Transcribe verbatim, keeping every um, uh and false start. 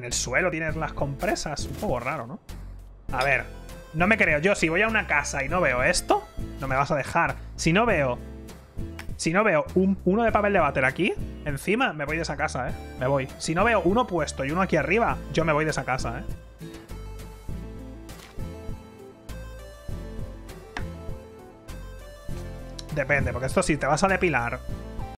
En el suelo tienes las compresas. Un poco raro, ¿no? A ver, no me creo. Yo, si voy a una casa y no veo esto, no me vas a dejar. Si no veo... Si no veo un, uno de papel de váter aquí, encima, me voy de esa casa, ¿eh? Me voy. Si no veo uno puesto y uno aquí arriba, yo me voy de esa casa, ¿eh? Depende, porque esto sí, te vas a depilar